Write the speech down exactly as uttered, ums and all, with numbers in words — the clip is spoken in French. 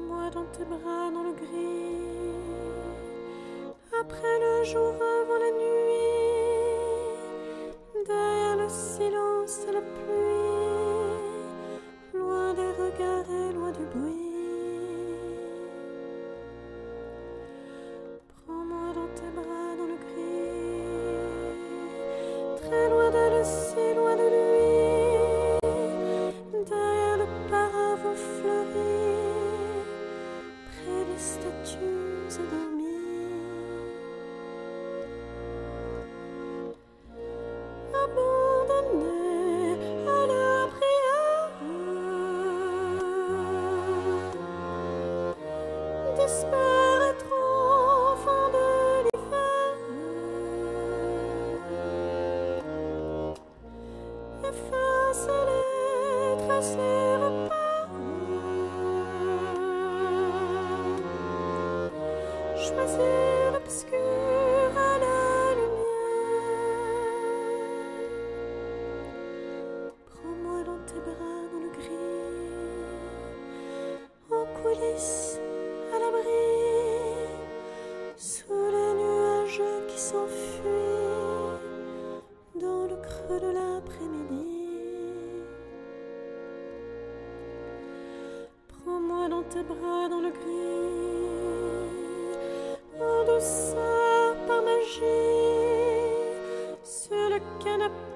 Prends-moi dans tes bras dans le gris, après le jour avant la nuit, derrière le silence et la pluie, loin des regards et loin du bruit. Prends-moi dans tes bras dans le gris, très loin d'elle, si loin de lui, derrière le paravent fleuri, près des statues endormies. Abandonnés à leur prière, disparaîtront au fond de l'hiver. Efface les traces, les repas, choisis l'obscur à la lumière. Prends-moi dans tes bras dans le gris, en coulisses, à l'abri, sous les nuages qui s'enfuient dans le creux de l'après-midi. Prends-moi dans tes bras dans le gris, en douceur par magie, sur le canapé